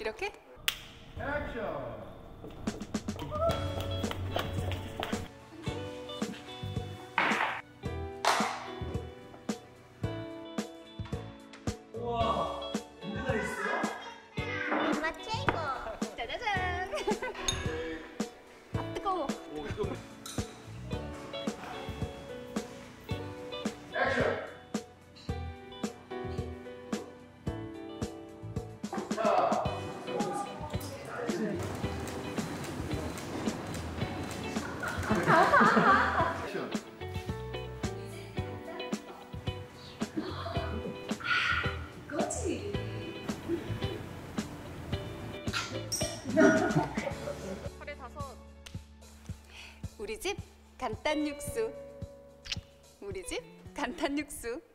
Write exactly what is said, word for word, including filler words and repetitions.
이렇게? 액션! 우와! 우리가 있어요? 엄마 최고! 짜자잔! 아 뜨거워. 오, 이거. 액션! 자. 액션. 그거지. 서른다섯. 우리 집 간단 육수. 우리 집 간단 육수.